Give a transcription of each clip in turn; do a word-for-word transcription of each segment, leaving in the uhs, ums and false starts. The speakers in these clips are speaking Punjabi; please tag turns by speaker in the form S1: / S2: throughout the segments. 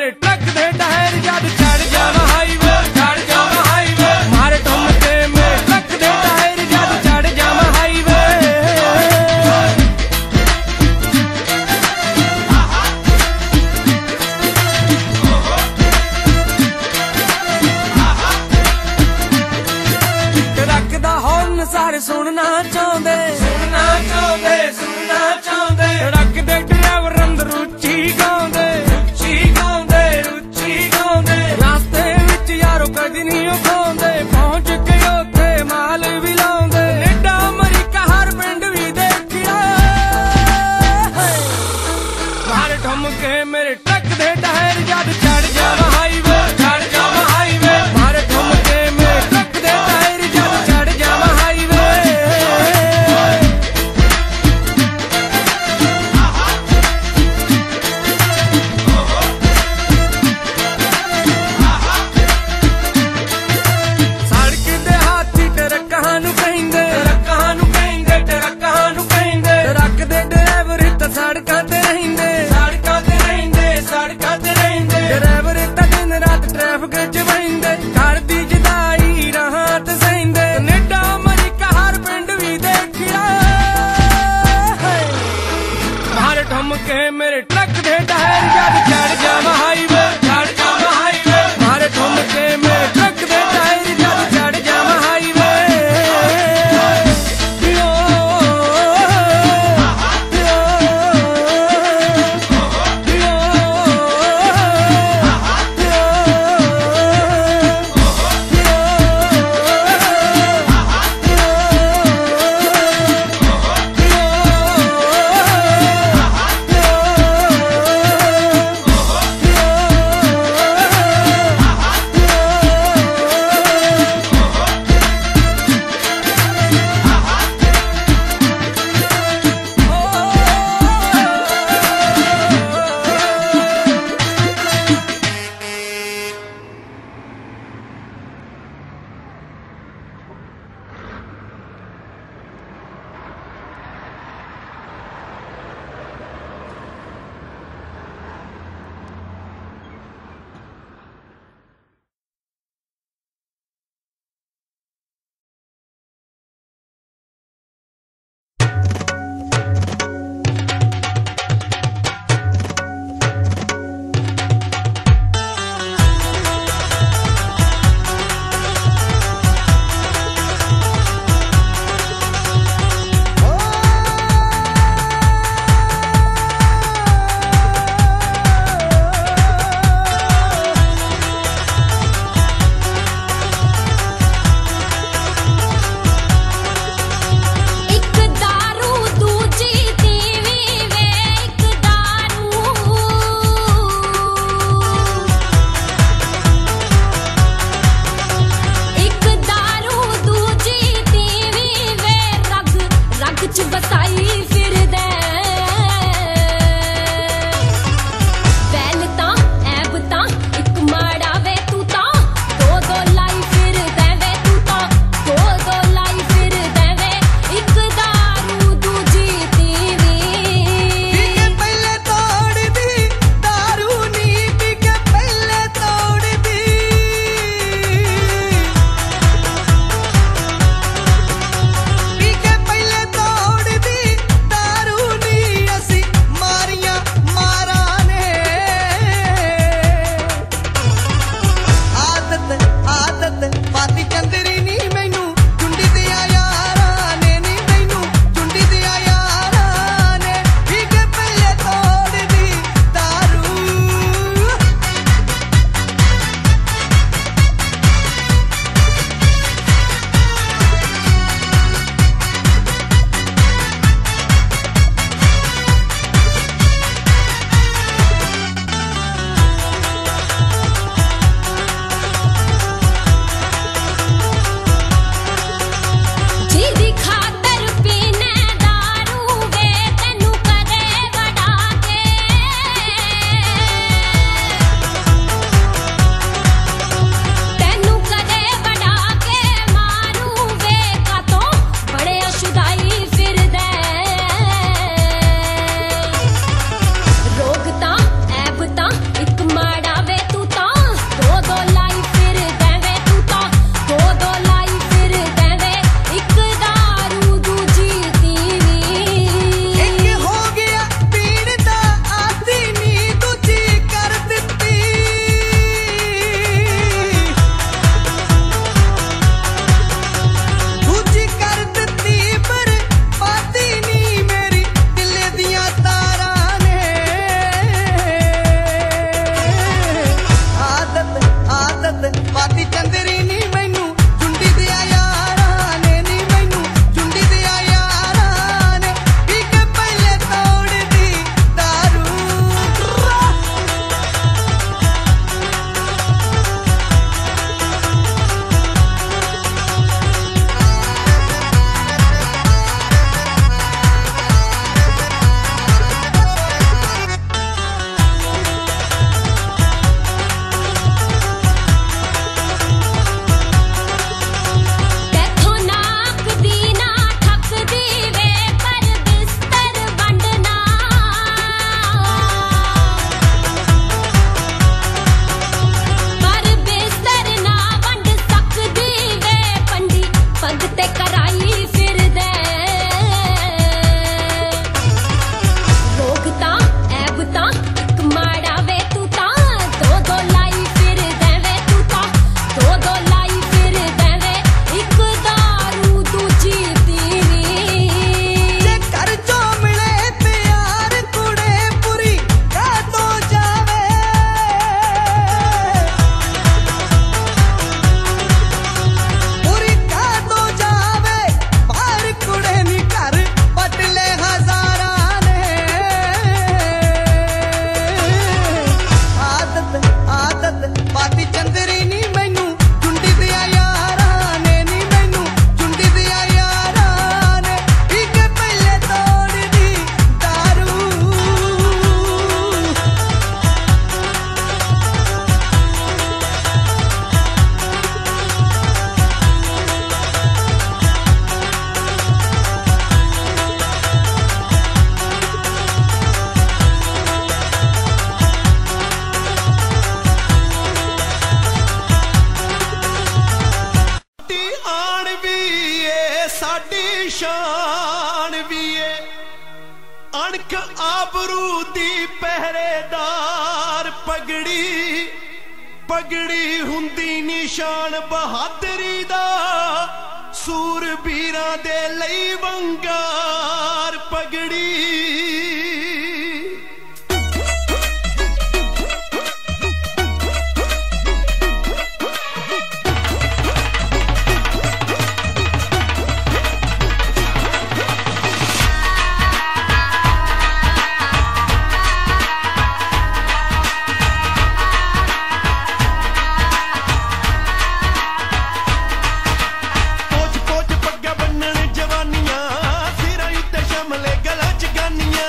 S1: मेरे ट्रक दे टायर जद चढ़ जावा हाईवे, चढ़ जावा हाईवे, मारे ठुमके मेरे ट्रक दे टायर जद चढ़ जावा हाईवे। ट्रक दा हॉर्न सारे सुनना चाहंदे, सुनना चाहंदे, सुनना चाहंदे, ट्रक दे ड्राइवर अंदर रुचि गाउंदे, रुचि गाउंदे, रुचि गाउंदे, रास्ते विच यारो कदी नहीं उठाउंदे, पहुंच के उत्थे माल भी लाउंदे, कनेडा अमरीका हर पिंड भी देखिया, मारे ठुमके मेरे ट्रक दे टायर जद चढ़ जावा हाईवे, चढ़ जावा हाईवे, मारे ठुमके मेरे ट्रक दे टायर जद चढ़ जावा हाईवे।
S2: अनख आबरू दी पहरेदार पगड़ी पगड़ी हुंदी निशान बहादरी दा सूरबीरां दे लई वंगार पगड़ी जवानियां सिरां उत्ते शमले गलां च गानियां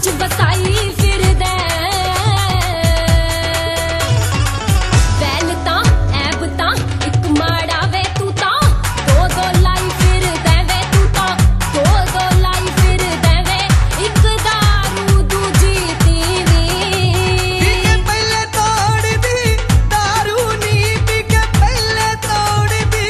S3: च बसाई फिरदा बैल तां ऐब तां इक माड़ा वे तू तां दो दो लाई फिरदा वे तू तां दो दो लाई फिरदा वे इक दारू दूजी तीवी
S1: पी के पहले तोड़ दी दारू नी पी के पहले तोड़ दी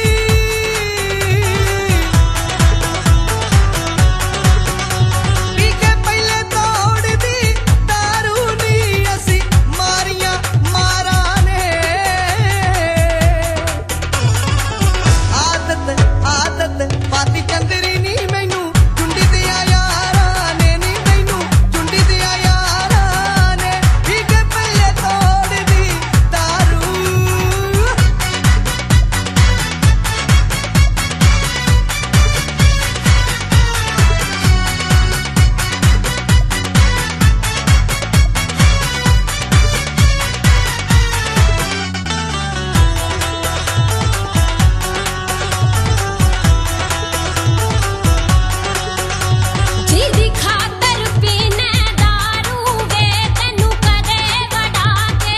S1: पी के पहले तोड़ दी दारू नी असी मारियां मारा ने आदत आदत पाती चंदरी नी मैनू चुंडी दिया यारां ने नी मैनू चुंडी दिया यारां ने पी के पहले तोड़ दी दारू
S3: जीदी खातर पीने दारू वे तैनू कदे वड़ा के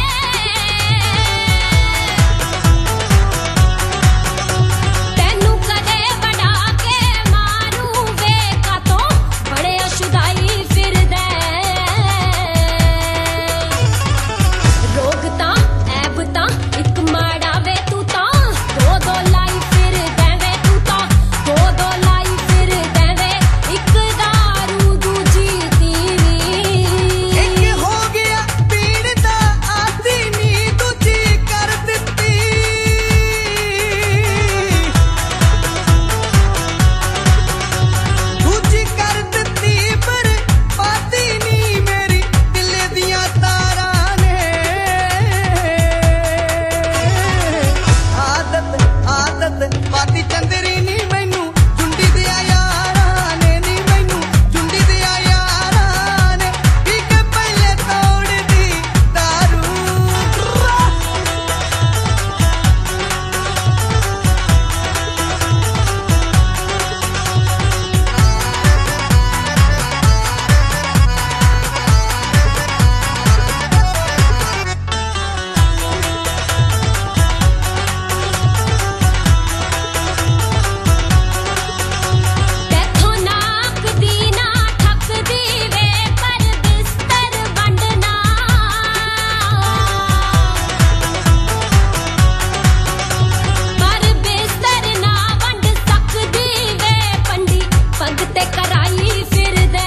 S3: तैनू कदे वड़ा के मारू वे कातों बड़े अशुदाई फिरदा रोग तां ऐब तां इक माड़ा वे तू तां दो दो लाई फिरदा वे तू तां दो दो लाई फिरदा वे इक दारू दूजी तीवी
S1: एक हो गया पीड़ दा आदी नी दूजी कर दित्ती दूजी कर दित्ती पर पाती नी मेरी दिल दियां तारां ने आदत आदत पाती चंदरी नी मैनू चुंडी दिया यारां ने नी मैनू चुंडी दिया यारां ने पी के पहले तोड़ दी दारू
S3: तैथों नाक दी ना ठकदी वे पर बिस्तर वंडना पर बिस्तर ना वंड सकदी वे पंडी पग ते कराई फिरदा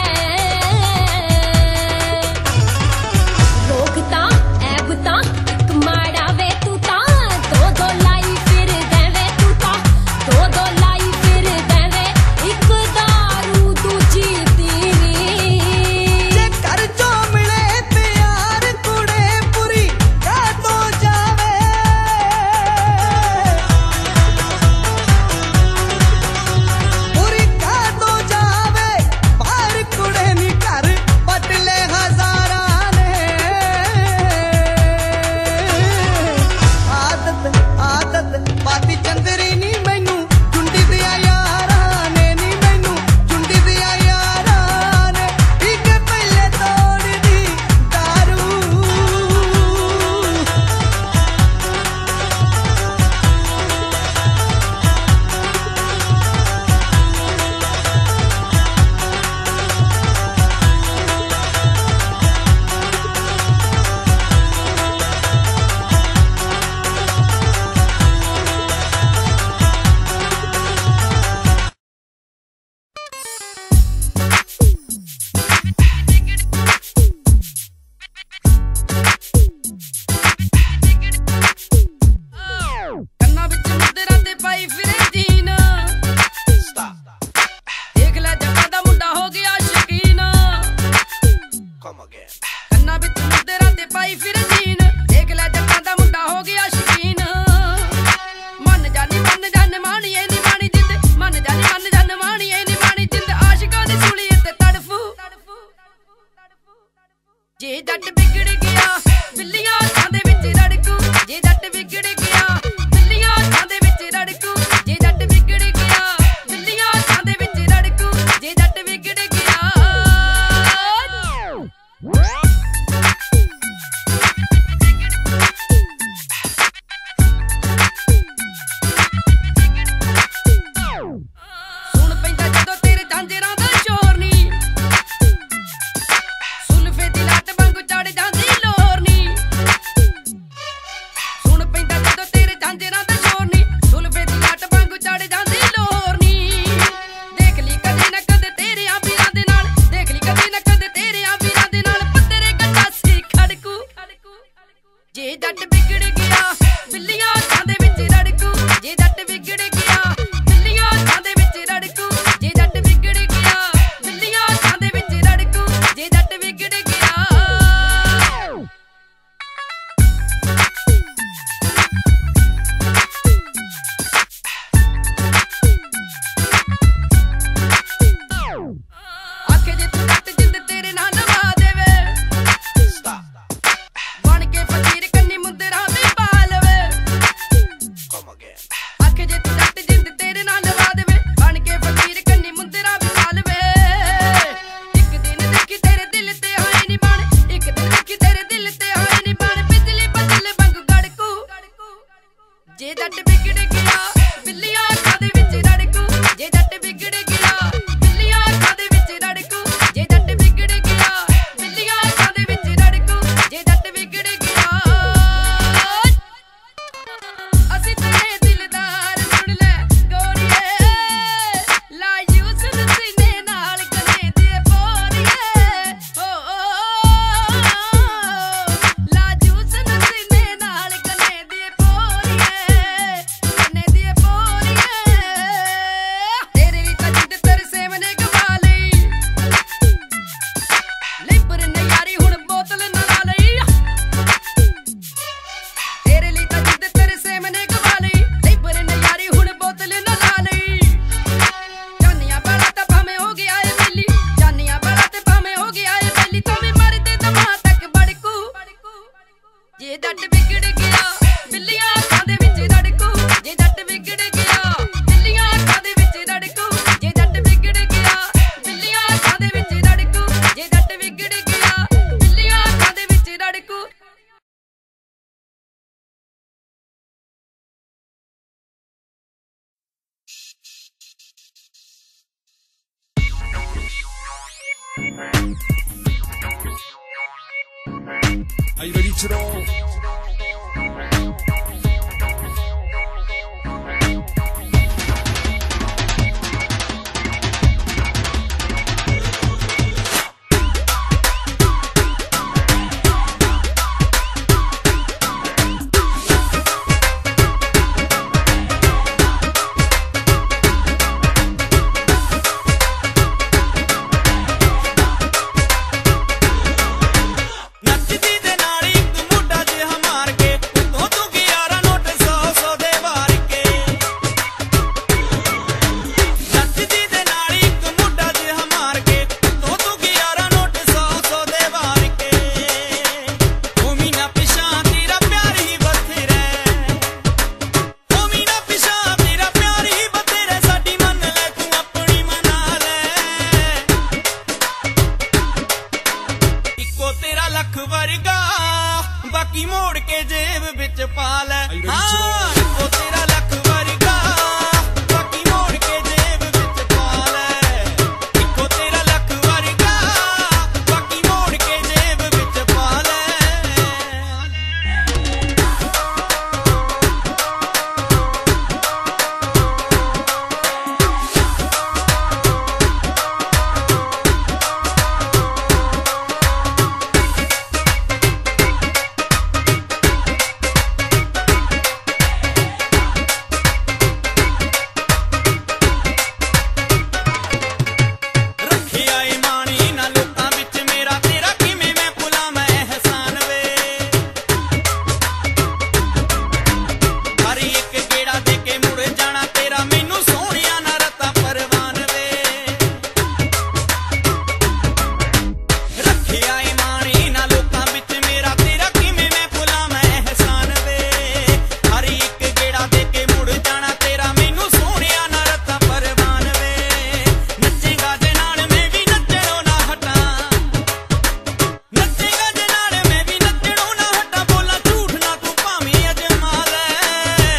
S3: रोग तां ऐब तां इक माड़ा वे तू तां दो दो लाई फिरदा वे तू तां दो दो लाई फिरदा वे इक दारू दूजी तीवी
S1: जे कर जो मिले प्यार कुड़े पूरी का तो जावे पूरी का तो जावे बाहर कुड़े नी कर पटले हजारां ने आदत आदत पाती चंदरी नी मैनू चुंडी दिया यारां ने नी मैनू चुंडी दिया यारां ने पी के पहले तोड़ दी दारू
S4: ਕੰਨਾਂ ਵਿੱਚ ਮੁੰਦਰਾਂ ਤੇ ਪਾਈ ਫਿਰੇ ਜੀਨ ਦੇਖ ਲੈ ਜੱਟਾਂ ਦਾ ਮੁੰਡਾ ਹੋ ਗਿਆ ਸ਼ਕੀਨ ਕੰਨਾਂ ਵਿੱਚ ਮੁੰਦਰਾਂ ਤੇ ਪਾਈ ਫਿਰੇ ਜੀਨ ਦੇਖ ਲੈ ਜੱਟਾਂ ਦਾ ਮੁੰਡਾ ਹੋ ਗਿਆ ਸ਼ਕੀਨ ਮੰਨ ਜਾਨੀ ਮੰਨ ਜਾਨ ਮਾਣੀਏ ਨੀ ਮਾਣੀ ਜਿੰਦ ਮੰਨ ਜਾਨੀ ਮੰਨ ਜਾਨ ਮਾਣੀਏ ਨੀ ਮਾਣੀ ਜਿੰਦ ਆਸ਼ਿਕਾਂ ਦੀ ਸੂਲੀ ਤੇ ਤੜਫੂ ਜੇ ਜੱਟ ਵਿਗੜ ਗਿਆ ਬਿੱਲੀਆਂ ਅੱਖਾਂ ਦੇ ਵਿੱਚ ਰੜਕੂ ਜੇ ਜੱਟ ਵਿਗੜ ਗਿਆ ਬਿੱਲੀਆਂ ਅੱਖਾਂ ਦੇ ਵਿੱਚ ਰੜਕੂ ਜੇ ਜੱਟ ਵਿਗੜ ਗਿਆ ਬਿੱਲੀਆਂ ਅੱਖਾਂ ਦੇ ਵਿੱਚ ਰੜਕੂ ਜੇ ਜੱਟ ਵਿਗੜ ਗਿਆ ਵਿਗੜ ਗਿਆ ਆਖੇ ਜੇ ਤੂੰ ਜੱਟ ਜਿੰਦ ਤੇਰੇ ਨਾਲ ਨਵਾ ਦੇਵੇ ਬਣ ਕੇ ਫਕੀਰ ਕੰਨੀ ਮੁੰਦਰਾਂ ਵੀ ਪਾ ਲਵੇ ਆਖੇ ਜੇ ਤੂੰ ਜੱਟ ਜਿੰਦ ਤੇਰੇ ਨਾਲ ਨਵਾ ਦੇਵੇ ਬਣ ਕੇ ਫਕੀਰ ਕੰਨੀ ਮੁੰਦਰਾਂ ਵੀ ਪਾ ਲਵੇ ਇੱਕ ਦਿਨ ਦੇਖੀ ਤੇਰੇ ਦਿਲ ਤੇ ਹੋਏ ਨੀ ਬਣ ਇੱਕ ਦਿਨ ਦੇਖੀ ਤੇਰੇ ਦਿਲ ਤੇ ਹੋਏ ਨੀ ਬਣ ਬਿਜਲੀ ਬਦਲ ਵਾਂਗੂ ਗੜਕੂ ਜੇ ਜੱਟ ਵਿਗੜ ਗਿਆ ਬਿੱਲੀਆਂ ਅੱਖਾਂ ਦੇ ਵਿੱਚ ਰੜਕੂ ਜੇ ਜੱਟ ਵਿਗੜ ਗਿਆ ਬਿੱਲੀਆਂ ਅੱਖਾਂ ਦੇ ਵਿੱਚ ਰੜਕੂ ਜੇ ਜੱਟ ਵਿਗੜ ਗਿਆ ਬਿੱਲੀਆਂ ਅੱਖਾਂ ਦੇ ਵਿੱਚ ਰੜਕੂ ਜੇ ਜੱਟ ਵਿਗੜ ਗਿਆ ਅਸੀਂ ਤੇਰੇ ਦਿਲਦਾਰ ਸੁਣ ਲੈ ਗੋਰੀਏ ਲਾਇਓ ਸੁਣ ਸੀਨੇ ਨਾਲ ਗਲੇ ਦੇ ਪੋਰੀਏ ਓ ਲਾਜੂ ਸੁਣ ਸੀਨੇ ਨਾਲ ਗਲੇ ਦੇ ਪੋਰੀਏ ਗਲੇ ਦੇ ਪੋਰੀਏ ਤੇਰੇ ਲਈ ਤਾਂ ਜਿੱਦ ਤਰਸੇ ਮਨੇ ਗਵਾ ਲਈ ਲਿਬਰ ਨਿਆਰੀ ਹੁਣ ਬੋਤਲ ਨਾ ਲਾ ਲਈ ਤੇਰੇ ਲਈ ਤਾਂ ਜਿੱਦ ਤਰਸੇ ਮਨੇ ਗਵਾ ਲਈ ਲਿਬਰ ਨਿਆਰੀ ਹੁਣ ਬੋਤਲ ਨਾ ਲਾ ਲਈ ਜਾਨੀਆਂ ਬਾਲਾ ਤਾਂ ਭਾਵੇਂ ਹੋ ਗਿਆ ਏ ਬੇਲੀ ਜਾਨੀਆਂ ਬਾਲਾ ਤੇ ਭਾਵੇਂ ਹੋ ਗਿਆ ਏ ਬੇਲੀ ਤੂੰ ਵੀ ਮਰਦੇ ਦਮਾ ਤੱਕ ਬੜਕੂ ਜੇ ਜੱਟ ਵਿਗੜ ਗਿਆ ਬਿੱਲੀਆਂ ਅੱਖਾਂ ਦੇ ਵਿੱਚ ਰੜਕੂ ਜੇ ਜੱਟ ਵਿਗੜ ਗਿਆ ਬਿੱਲੀਆਂ ਅੱਖਾਂ ਦੇ ਵਿੱਚ ਰੜਕੂ ਜੇ ਜੱਟ ਵਿਗੜ ਗਿਆ ਬਿੱਲੀਆਂ ਅੱਖਾਂ ਦੇ ਵਿੱਚ ਰੜਕੂ ਜੇ ਜੱਟ ਵਿਗੜ ਗਿਆ ਬਿੱਲੀਆਂ ਅੱਖਾਂ ਦੇ ਵਿੱਚ ਰੜਕੂ
S1: Are you ready to roll?
S2: ਨੱਚਦੀ ਦੇ ਨਾਲ ਇੱਕ ਮੁੰਡਾ ਜਿਹਾ ਮਾਰ ਕੇ ਉਤੋਂ ਤੂੰ ਗਿਆਰਾਂ ਨੋਟ ਸੌ ਸੌ ਦੇ ਵਾਰ ਕੇ ਨੱਚਦੀ ਦੇ ਨਾਲ ਇੱਕ ਮੁੰਡਾ ਜਿਹਾ ਮਾਰ ਕੇ ਉਤੋਂ ਤੂੰ ਗਿਆਰਾਂ ਨੋਟ ਸੌ ਸੌ ਦੇ ਵਾਰ ਕੇ ਉਹ ਮੀਨਾ ਪਿਛਾਂ ਤੇਰਾ ਪਿਆਰ ਹੀ ਬਥੇਰਾ ਉਹ ਮੀਨਾ ਪਿਛਾਂ ਤੇਰਾ ਪਿਆਰ ਹੀ ਬਥੇਰਾ ਸਾਡੀ ਮੰਨ ਲੈ ਤੂੰ ਆਪਣੀ ਮਨਾ ਲੈ ਇੱਕੋ ਤੇਰਾ ਲੱਖ ਵਰਗਾ ਬਾਕੀ ਮੋੜ ਕੇ ਜੇਬ ਵਿੱਚ ਪਾ ਲੈ ਹਾਂ ਇੱਕੋ ਤੇਰਾ ਲੱਖ ਵਰਗਾ ਬਾਕੀ ਮੋੜ ਕੇ ਜੇਬ ਵਿੱਚ ਪਾ ਲੈ ਇੱਕੋ ਤੇਰਾ ਲੱਖ ਵਰਗਾ ਬਾਕੀ ਮੋੜ ਕੇ ਜੇਬ ਵਿੱਚ ਪਾ ਲੈ ਰੱਖਿਆ ਏ ਮਾਣੀ ਨਾ ਲੋਕਾਂ ਵਿੱਚ ਮੇਰਾ ਤੇਰਾ ਕਿਵੇਂ ਮੈਂ ਭੁਲਾਵਾਂ ਅਹਿਸਾਨ ਵੇ ਹਰ ਇੱਕ ਗੇੜਾ ਦੇ ਕੇ ਮੁੜ ਜਾਣਾ ਤੇਰਾ ਮੈਨੂੰ ਸੋਹਣਿਆ ਨਾ ਰਤਾ ਪਰਵਾਨ ਵੇ ਰੱਖਿਆ ਏ ਮਾਣੀ ਨਾ ਲੋਕਾਂ ਵਿੱਚ ਮੇਰਾ ਤੇਰਾ ਕਿਵੇਂ ਮੈਂ ਭੁਲਾਵਾਂ ਅਹਿਸਾਨ ਵੇ ਹਰ ਇੱਕ ਗੇੜਾ ਦੇ ਕੇ ਮੁੜ ਜਾਣਾ ਤੇਰਾ ਮੈਨੂੰ ਸੋਹਣਿਆ ਨਾ ਰਤਾ ਪਰਵਾਨ ਵੇ ਨੱਚੇਗਾ ਜੇ ਨਾਲ ਮੈਂ ਵੀ ਨੱਚਣੋਂ ਨਾ ਹਟਾਂ ਨੱਚੇਗਾ ਜੇ ਨਾਲ ਮੈਂ ਵੀ ਨੱਚਣੋਂ ਨਾ ਹਟਾਂ ਬੋਲਾਂ ਝੂਠ ਨਾ ਤੂੰ ਭਾਵੇਂ ਅਜਮਾ ਲੈ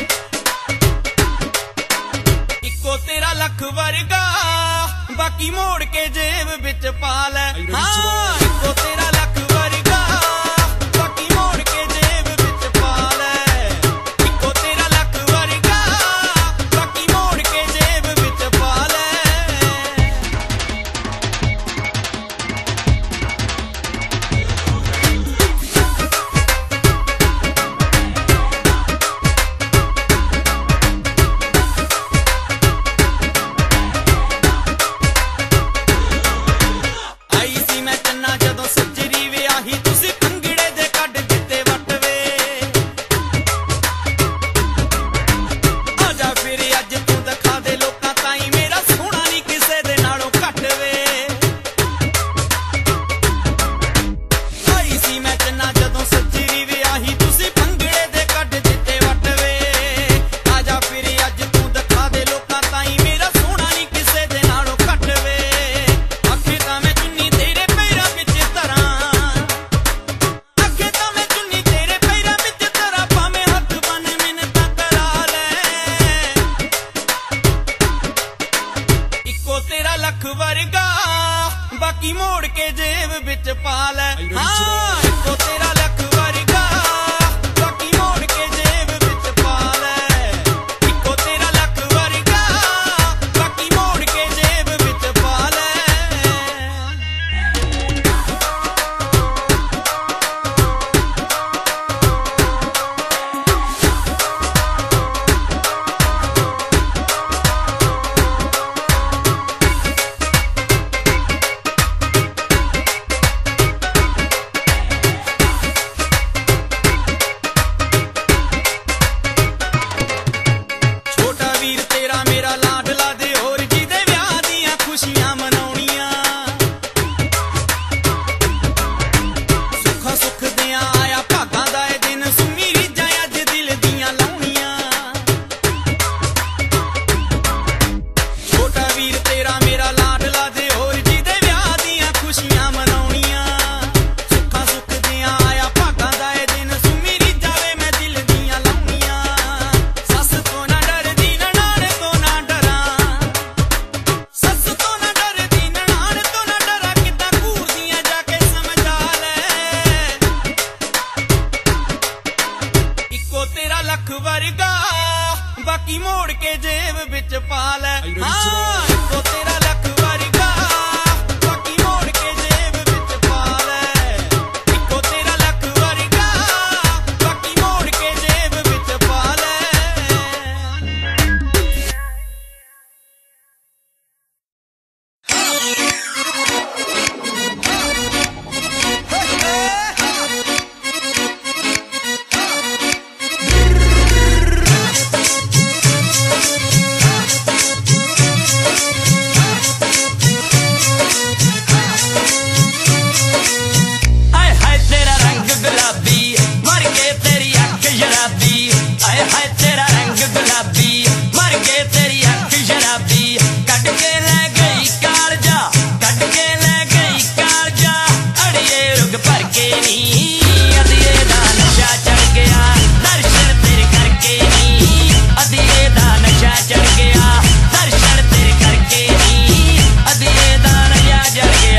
S2: ਇੱਕੋ ਤੇਰਾ ਲੱਖ ਵਰਗਾ ਬਾਕੀ ਮੋੜ ਕੇ ਜੇਬ ਵਿੱਚ ਪਾ ਲੈ ਹਾਂ ਇੱਕੋ ਤੇਰਾ ਲੱਖ ਵਰਗਾ ਬਾਕੀ ਮੋੜ ਕੇ ਜੇਬ ਵਿੱਚ ਪਾ ਲੈ ਇੱਕੋ ਤੇਰਾ ਲੱਖ ਵਰਗਾ ਬਾਕੀ ਮੋੜ ਕੇ ਜੇਬ ਵਿੱਚ ਪਾ ਲੈ ਆਈ ਸੀ ਮੈਂ ਚੰਨਾ ਜਦੋਂ ਸੱਜਰੀ ਵਿਆਹੀ ਤੁਸੀਂ ਭੰਗੜੇ ਦੇ ਕੱਢ ਦਿੱਤੇ ਵਟਵੇ ਆਜਾ ਫਿਰ ਅੱਜ ਤੂੰ ਦਿਖਾ ਦੇ ਲੋਕਾਂ ਤਾਈਂ ਮੇਰਾ ਸੋਹਣਾ ਨਹੀਂ ਕਿਸੇ ਦੇ ਨਾਲੋਂ ਘੱਟ ਵੇ ਆਈ ਸੀ ਮੈਂ ਚੰਨਾ ਜਦੋਂ ਸੱਜਰੀ ਵਿਆਹੀ ਤੁਸੀਂ ਭੰਗੜੇ ਦੇ ਕੱਢ ਦਿੱਤੇ ਵਟਵੇ ਆਜਾ ਫਿਰ ਅੱਜ ਤੂੰ ਦਿਖਾ ਦੇ ਲੋਕਾਂ ਤਾਈਂ ਮੇਰਾ ਸੋਹਣਾ ਨਹੀਂ ਕਿਸੇ ਦੇ ਨਾਲੋਂ ਘੱਟ ਵੇ ਅੱਖੇ ਤਾਂ ਮੈਂ ਚੁੰਨੀ ਤੇਰੇ ਪੈਰਾਂ ਵਿੱਚ ਧਰਾਂ ਅੱਖੇ ਤਾਂ ਮੈਂ ਚੁੰਨੀ ਤੇਰੇ ਪੈਰਾਂ ਵਿੱਚ ਧਰਾਂ ਭਾਵੇਂ ਹੱਥ ਬੰਨ ਮਿੰਨਤਾਂ ਕਰਾ ਲੈ ਇੱਕੋ ਤੇਰਾ ਲੱਖ ਵਰਗਾ ਬਾਕੀ ਮੋੜ ਕੇ ਜੇਬ ਵਿੱਚ ਪਾ ਲੈ ਹਾਂ ਇੱਕੋ ਤੇਰਾ ਲੱਖ ਵਰਗਾ ਬਾਕੀ ਮੋੜ ਕੇ ਜੇਬ ਵਿੱਚ ਪਾ ਲੈ ਇੱਕੋ ਤੇਰਾ ਲੱਖ ਵਰਗਾ ਬਾਕੀ ਮੋੜ ਕੇ ਜੇਬ ਵਿੱਚ ਪਾ ਲੈ ਛੋਟਾ ਵੀਰ ਤੇਰਾ ਮੇਰਾ ਲਾਡਲਾ ਦੇ ਹੋਰ ਜਿਹਦੇ ਵਿਆਹ ਦੀਆਂ ਖੁਸ਼ੀਆਂ ਮਨਾਉਣੀਆਂ ਸੁੱਖਾਂ ਸੁੱਖ ਦਿਆਂ ਆਇਆ ਭਾਗਾਂ ਦਾ ਇਹ ਦਿਨ ਸੁਣੀ ਰੀਝਾਂ ਅੱਜ ਦਿਲ ਦੀਆਂ ਲਾਉਣੀਆਂ ਛੋਟਾ ਵੀਰ ਤੇਰਾ ਮੇਰਾ ਲਾਡਲਾ ਦੇ ਹੋਰ ਜਿਹਦੇ ਵਿਆਹ ਦੀਆਂ ਖੁਸ਼ੀਆਂ ਮਨਾਉਣੀਆਂ ਸੁੱਖਾਂ ਸੁੱਖ ਦਿਆਂ ਆਇਆ ਭਾਗਾਂ ਦਾ ਇਹ ਦਿਨ ਸੁਣੀ ਰੀਝਾਂ ਵੇ ਮੈਂ ਦਿਲ ਦੀਆਂ ਲਾਉਣੀਆਂ ਸੱਸ ਤੋਂ ਨਾ ਡਰਦੀ ਨਨਾਣ ਤੋਂ ਨਾ ਡਰਾਂ ਸੱਸ ਤੋਂ ਨਾ ਡਰਦੀ ਨਨਾਣ ਤੋਂ ਨਾ ਡਰਾਂ ਕਿੱਦਾਂ ਘੂਰਦੀਆਂ ਜਾ ਕੇ ਸਮਝਾ ਲੈ ਇੱਕੋ ਤੇਰਾ ਲੱਖ ਵਰਗਾ ਬਾਕੀ ਮੋੜ ਕੇ ਜੇਬ ਵਿੱਚ ਪਾ ਲੈ ਹਾਂ ਇੱਕੋ ਤੇਰਾ ਲੱਖ ਵਰਗਾ ਬਾਕੀ ਮੋੜ ਕੇ ਜੇਬ ਵਿੱਚ ਪਾ ਲੈ ਇੱਕੋ ਤੇਰਾ ਲੱਖ ਵਰਗਾ ਬਾਕੀ ਮੋੜ ਕੇ ਜੇਬ ਵਿੱਚ ਪਾ ਲੈ ਆਏ ਹਾਏ ਤੇਰਾ ਰੰਗ ਗੁਲਾਬੀ ਮਰ ਗਏ ਤੇਰੀ ਅੱਖ ਸ਼ਰਾਬੀ ਆਏ ਹਾਏ ਤੇਰਾ ਰੰਗ ਗੁਲਾਬੀ ਮਰ ਗਏ ਤੇਰੀ ਅੱਖ ਸ਼ਰਾਬੀ ਕੱਢ ਕੇ ਲੈ ਗਈ ਕਾਲਜਾ ਕੱਢ ਕੇ ਲੈ ਗਈ ਕਾਲਜਾ ਅੜੀਏ ਰੁਗ ਭਰ ਕੇ ਨੀ ਅਧੀਏ ਦਾ ਨਸ਼ਾ ਚੜ ਗਿਆ ਦਰਸ਼ਨ ਤੇਰੇ ਕਰਕੇ ਨੀ ਅਧੀਏ ਦਾ ਨਸ਼ਾ ਚੜ ਗਿਆ ਦਰਸ਼ਨ ਤੇਰੇ ਕਰਕੇ ਨੀ ਅਧੀਏ ਦਾ ਨਸ਼ਾ ਚੜ ਗਿਆ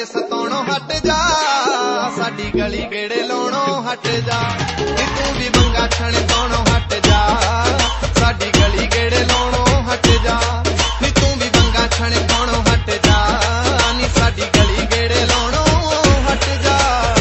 S5: ਸਤਾਉਣੋਂ ਹਟ ਜਾ, ਸਾਡੀ ਗਲੀ ਗੇੜੇ ਲਾਉਣੋਂ ਹਟ ਜਾ, ਨੀ ਤੂੰ ਵੀ ਬੰਗਾ ਛਣ ਪਾਉਣੋਂ ਹਟ ਜਾ, ਸਾਡੀ ਗਲੀ ਗੇੜੇ ਲਾਉਣੋਂ ਹਟ ਜਾ, ਨੀ ਤੂੰ ਵੀ ਬੰਗਾ ਛਣ ਪਾਉਣੋਂ ਹਟ ਜਾ, ਨੀ ਸਾਡੀ ਗਲੀ ਗੇੜੇ ਲਾਉਣੋਂ ਹਟ ਜਾ।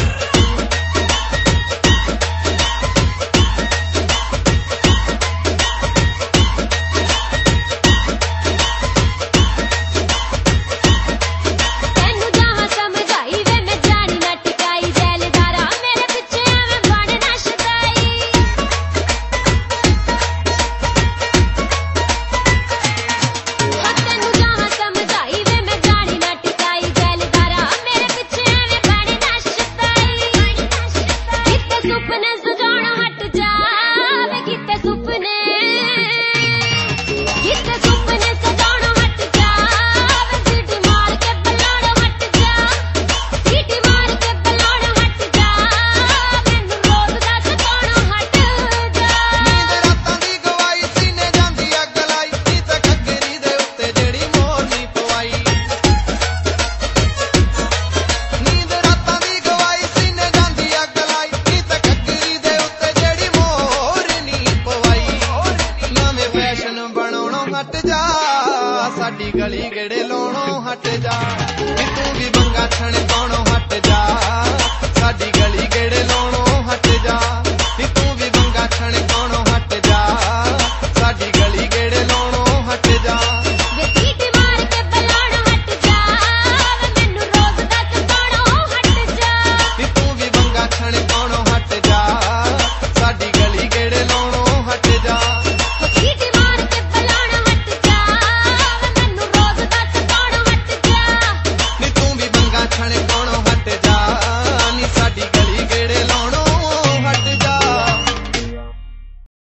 S5: ਸਾਡੀ ਗਲੀ ਗੇੜੇ ਲਾਉਣੋਂ ਹਟ ਜਾ, ਨੀ ਤੂੰ ਵੀ ਬੰਗਾ ਛਣ ਪਾਉਣੋਂ ਹਟ ਜਾ, ਸਾਡੀ ਗਲੀ ਗੇੜੇ ਲਾਉਣੋਂ ਹਟ ਜਾ, ਨੀ ਤੂੰ ਵੀ ਬੰਗਾ ਛਣ ਪਾਉਣੋਂ ਹਟ ਜਾ, ਸਾਡੀ ਗਲੀ ਗੇੜੇ ਲਾਉਣੋਂ ਹਟ ਜਾ।